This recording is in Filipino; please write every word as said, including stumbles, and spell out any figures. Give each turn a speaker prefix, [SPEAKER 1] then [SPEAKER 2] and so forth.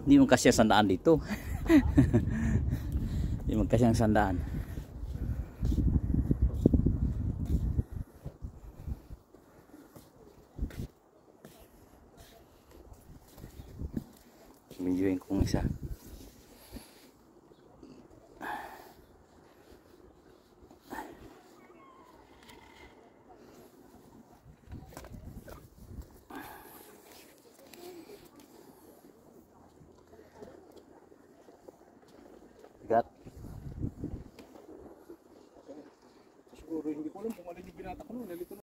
[SPEAKER 1] Hindi mo kasi sandaan dito. Hindi mo kasi ang sandaan. Videoin kong isa. Gat.
[SPEAKER 2] Siguro hindi ko alam kung alin yung binatak ko noon.